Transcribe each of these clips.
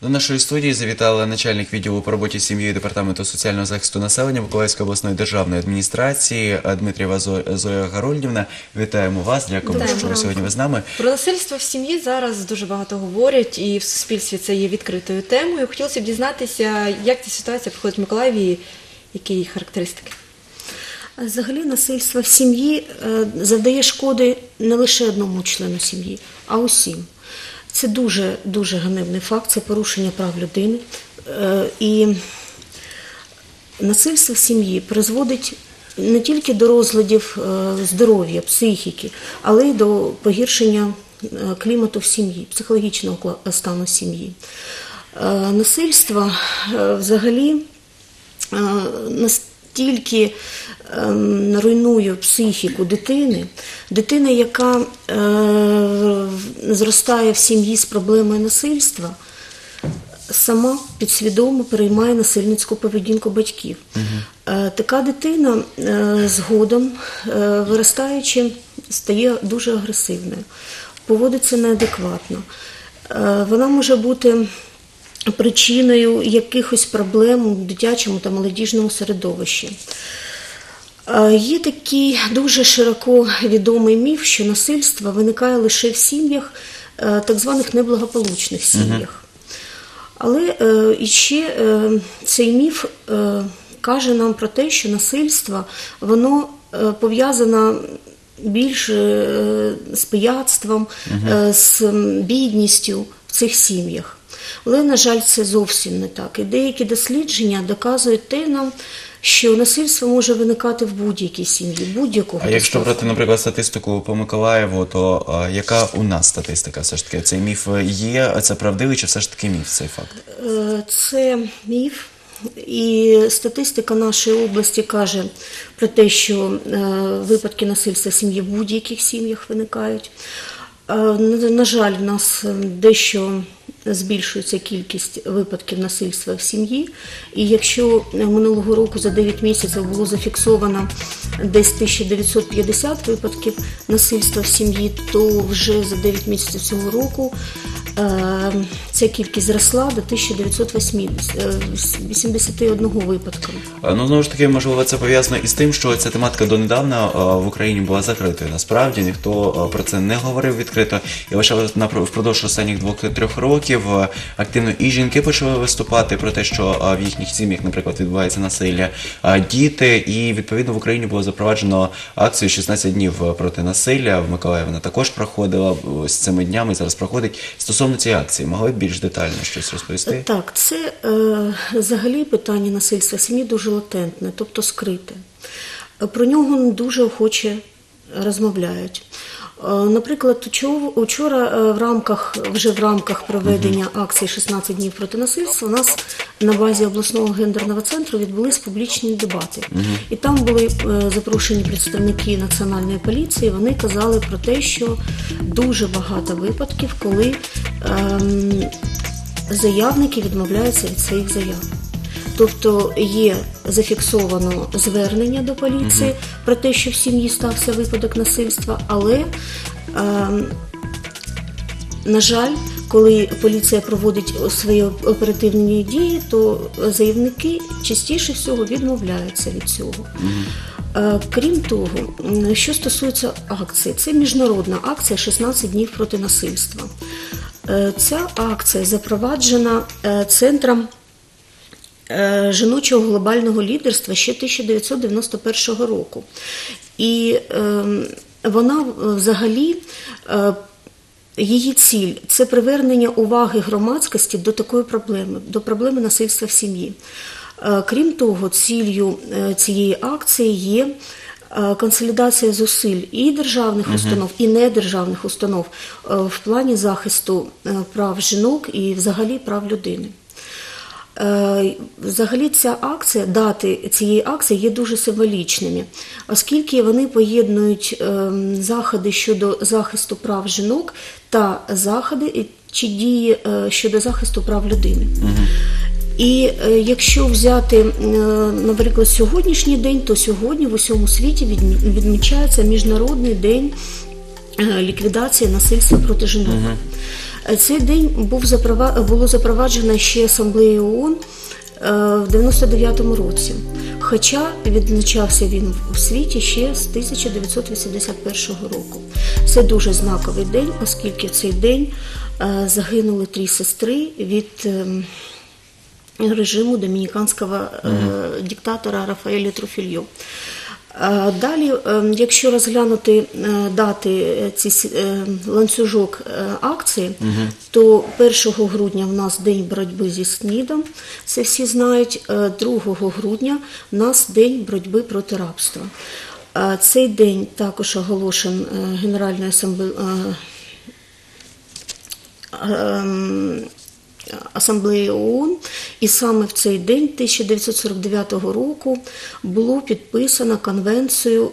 До нашої студії завітала начальник відділу по роботі з сім'єю Департаменту соціального захисту населення Миколаївської обласної державної адміністрації Дмитрієва Зоя Гарольдівна. Вітаємо вас, дякуємо, що ви сьогодні з нами. Про насильство в сім'ї зараз дуже багато говорять, і в суспільстві це є відкритою темою. Хотілося б дізнатися, як ця ситуація проходить в Миколаєві і які її характеристики. Взагалі насильство в сім'ї завдає шкоди не лише одному члену сім'ї, а усім. Це дуже ганебний факт, це порушення прав людини. І насильство в сім'ї призводить не тільки до розладів здоров'я, психіки, але й до погіршення клімату в сім'ї, психологічного стану сім'ї. Насильство взагалі настільки руйнує психіку дитини, яка зростає в сім'ї з проблемою насильства, сама підсвідомо переймає насильницьку поведінку батьків. Така дитина згодом, виростаючи, стає дуже агресивною, поводиться неадекватно. Вона може бути причиною якихось проблем у дитячому та молодіжному середовищі. Є такий дуже широко відомий міф, що насильство виникає лише в сім'ях, так званих неблагополучних сім'ях. Але іще цей міф каже нам про те, що насильство, воно пов'язано більш з пияцтвом, з бідністю в цих сім'ях. Але, на жаль, це зовсім не так. І деякі дослідження доказують те нам, що насильство може виникати в будь-якій сім'ї, будь-якого. А якщо брати, наприклад, статистику по Миколаєву, то яка у нас статистика все ж таки? Цей міф є, це правдивий чи все ж таки міф цей факт? Це міф. І статистика нашої області каже про те, що випадки насильства в сім'ї в будь-яких сім'ях виникають. На жаль, в нас дещо збільшується кількість випадків насильства в сім'ї. І якщо минулого року за 9 місяців було зафіксовано десь 1950 випадків насильства в сім'ї, то вже за 9 місяців цього року ця кількість зросла до 1981 випадка. Ну, знову ж таки, можливо, це пов'язано із тим, що ця тематика донедавна в Україні була закритою. Насправді, ніхто про це не говорив відкрито. І лише впродовж останніх 2-3 років активно і жінки почали виступати про те, що в їхніх сім'ях, наприклад, відбувається насилля, діти. І, відповідно, в Україні було запроваджено акцію «16 днів проти насилля». В Миколаєві вона також проходила з цими днями, зараз проходить. Стосовно цієї акції, могли б більш детально щось розповісти? Так, це взагалі питання насильства в сім'ї дуже латентне, тобто скрите. Про нього дуже охоче розмовляють. Наприклад, вчора вже в рамках проведення акції «16 днів проти насильства» у нас на базі обласного гендерного центру відбулись публічні дебати. І там були запрошені представники Національної поліції, вони казали про те, що дуже багато випадків, коли заявники відмовляються від своїх заяв. Тобто є зафіксовано звернення до поліції про те, що в сім'ї стався випадок насильства, але, на жаль, коли поліція проводить свої оперативні дії, то заявники частіше всього відмовляються від цього. Крім того, що стосується акції, це міжнародна акція «16 днів проти насильства». Ця акція запроваджена Центром жіночого глобального лідерства ще 1991 року. І вона взагалі, її ціль – це привернення уваги громадськості до такої проблеми, до проблеми насильства в сім'ї. Крім того, ціллю цієї акції є консолідація зусиль і державних установ, і недержавних установ в плані захисту прав жінок і взагалі прав людини. Взагалі ця акція, дати цієї акції є дуже символічними, оскільки вони поєднують заходи щодо захисту прав жінок та заходи чи дії щодо захисту прав людини. І якщо взяти, наприклад, сьогоднішній день, то сьогодні в усьому світі відмічається Міжнародний день ліквідації насильства проти жінок. Цей день було запроваджено ще Асамблеєю ООН в 99-му році. Хоча відзначався він у світі ще з 1981 року. Це дуже знаковий день, оскільки в цей день загинули 3 сестри від режиму домініканського диктатора Рафаеля Труфільо. Далі, якщо розглянути дати, ланцюжок акції, то 1 грудня в нас День боротьби зі СНІДом, це всі знають, 2 грудня в нас День боротьби проти рабства. Цей день також оголошен Генеральною Асамблеєю ООН, і саме в цей день 1949 року було підписано Конвенцію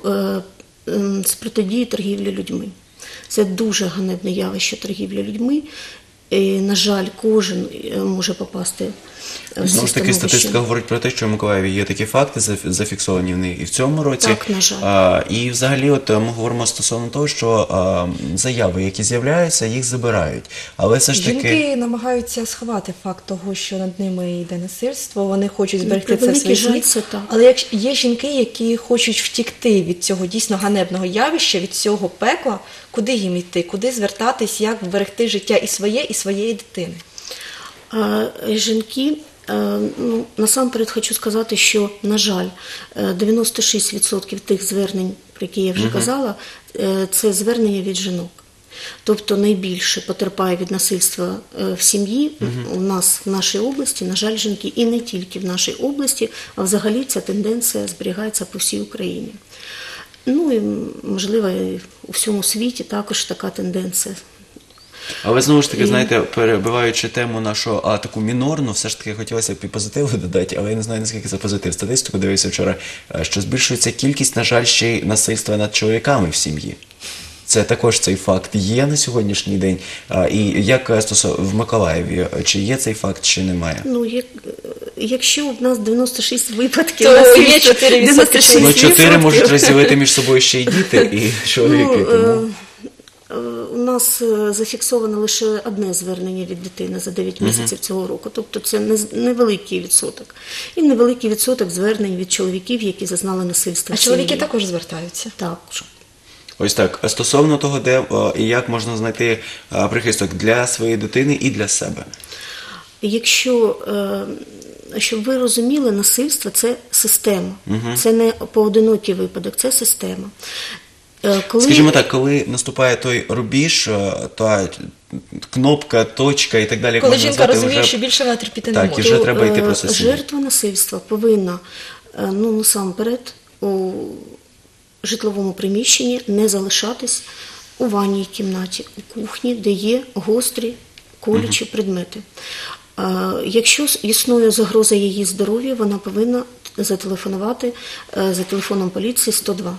з протидії торгівлі людьми. Це дуже ганебне явище торгівлі людьми. І, на жаль, кожен може попасти в Знову ж таки, становище. статистика говорить про те, що в Миколаєві є такі факти, зафіксовані в них і в цьому році. Так, на жаль. І взагалі от ми говоримо стосовно того, що заяви, які з'являються, їх забирають. Але все ж таки... Жінки намагаються сховати факт того, що над ними йде насильство, вони хочуть зберегти це в превеликий своїй жаль, це так. Але є жінки, які хочуть втікти від цього дійсно ганебного явища, від цього пекла, куди їм йти, куди звертатись, як вберегти життя і своє, і своєї дитини. Жінки, насамперед хочу сказати, що, на жаль, 96% тих звернень, про які я вже казала, це звернення від жінок. Тобто найбільше потерпає від насильства в сім'ї у нас в нашій області, на жаль, жінки, і не тільки в нашій області, а взагалі ця тенденція зберігається по всій Україні. Ну і, можливо, і у всьому світі також така тенденція. Але знову ж таки, знаєте, перебиваючи тему нашу таку мінорну, все ж таки хотілося б і позитиву додати, але я не знаю, наскільки це позитив. Статистику дивився вчора, що збільшується кількість, на жаль, ще й насильства над чоловіками в сім'ї. Це також цей факт є на сьогоднішній день. І як стосовно в Миколаєві, чи є цей факт, чи немає? Ну, якщо в нас 96 випадків То насильства, є 4% 96 Ну, 4 можуть розділити між собою ще й діти, і чоловіки. Тому... У нас зафіксовано лише одне звернення від дитини за 9 місяців цього року. Тобто це невеликий відсоток. І невеликий відсоток звернень від чоловіків, які зазнали насильства А в сім'ї. чоловіки також звертаються. Так. Ось так. Стосовно того, де і як можна знайти прихисток для своєї дитини і для себе. Якщо, щоб ви розуміли, насильство – це система. Це не поодинокий випадок, це система. Скажімо так, коли наступає той рубіж, та кнопка, точка і так далі, Коли можна жінка назвати, розуміє, вже... що більше вона терпіти не Так, і може. вже треба йти просто з сім'ї. Жертва насильства повинна, насамперед, у житловому приміщенні не залишатись у ванній кімнаті, у кухні, де є гострі, колючі предмети. Якщо існує загроза її здоров'ю, вона повинна зателефонувати за телефоном поліції 102.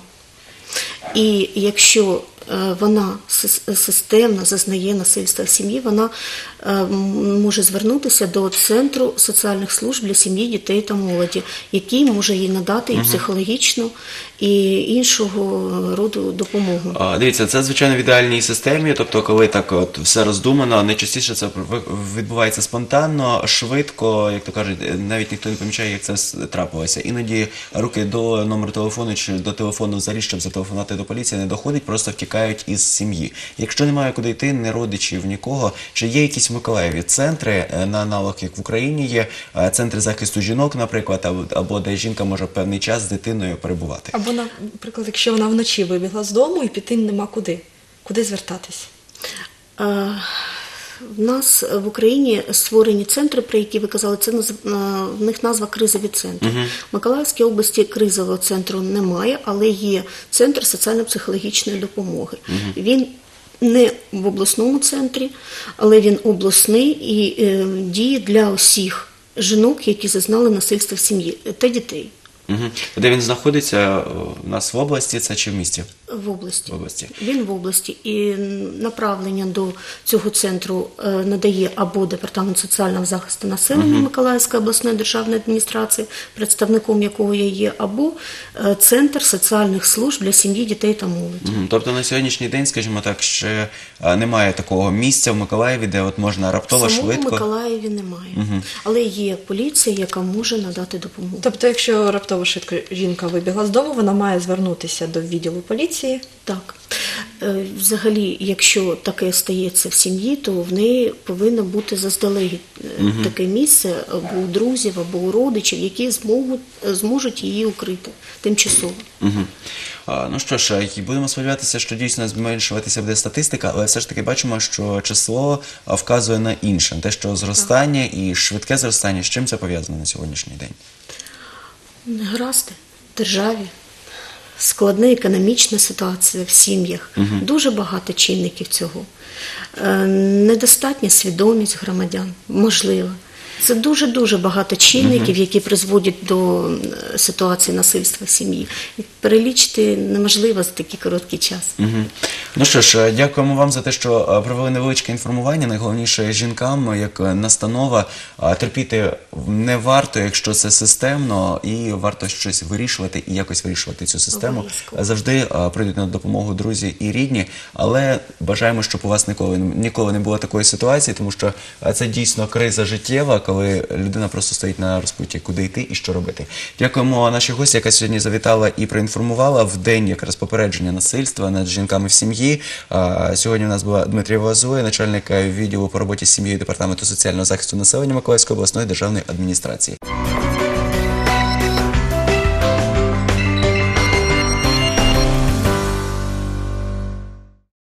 І якщо вона системно зазнає насильства в сім'ї, вона може звернутися до Центру соціальних служб для сім'ї, дітей та молоді, який може їй надати і психологічну, і іншого роду допомогу. Дивіться, це, звичайно, в ідеальній системі, тобто, коли так от все роздумано, найчастіше це відбувається спонтанно, швидко, як то кажуть, навіть ніхто не помічає, як це трапилося. Іноді руки до номеру телефону чи до телефону взагалі, щоб зателефонувати до поліції, не доходить, просто втікають із сім'ї. Якщо немає куди йти, ні родичів, нікого, чи є якісь в Миколаєві центри, на аналог, як в Україні є, центри захисту жінок, наприклад, або де жінка може певний час з дитиною перебувати? Або, наприклад, якщо вона вночі вибігла з дому і піти нема куди. Куди звертатись? В нас в Україні створені центри, про які ви казали, це в них назва кризові центри. В Миколаївській області кризового центру немає, але є центр соціально-психологічної допомоги. Він не в обласному центрі, але він обласний і діє для усіх жінок, які зазнали насильства в сім'ї та дітей. Де він знаходиться? У нас в області це чи в місті? В області. В області. Він в області. І направлення до цього центру надає або Департамент соціального захисту населення Миколаївської обласної державної адміністрації, представником якого я є, або Центр соціальних служб для сім'ї, дітей та молоді. Тобто на сьогоднішній день, скажімо так, ще немає такого місця в Миколаєві, де от можна раптово, В самому швидко... Миколаєві немає. Але є поліція, яка може надати допомогу. Тобто, якщо раптово швидко жінка вибігла з дому, вона має звернутися до відділу поліції. Так. Взагалі, якщо таке стається в сім'ї, то в неї повинно бути заздалегідь таке місце або у друзів, або у родичів, які зможуть її укрити тимчасово. Ну що ж, будемо сподіватися, що дійсно зменшуватися буде статистика, але все ж таки бачимо, що число вказує на інше. Те, що зростання і швидке зростання, з чим це пов'язано на сьогоднішній день? Негаразди в державі, складна економічна ситуація в сім'ях, дуже багато чинників цього. Недостатня свідомість громадян, можливо. Це дуже-дуже багато чинників, які призводять до ситуації насильства в сім'ї. І перелічити неможливо за такий короткий час. Ну що ж, дякуємо вам за те, що провели невеличке інформування. Найголовніше жінкам, як настанова, терпіти не варто, якщо це системно, і варто щось вирішувати і якось вирішувати цю систему. Обов'язково. Завжди прийдуть на допомогу друзі і рідні, але бажаємо, щоб у вас ніколи не було такої ситуації, тому що це дійсно криза життєва, коли людина просто стоїть на розпутті, куди йти і що робити. Дякуємо нашій гості, яка сьогодні завітала і проінформувала в день якраз попередження насильства над жінками в сім'ї. Сьогодні у нас була Дмитрієва Зоя, начальник відділу по роботі з сім'єю Департаменту соціального захисту населення Миколаївської обласної державної адміністрації.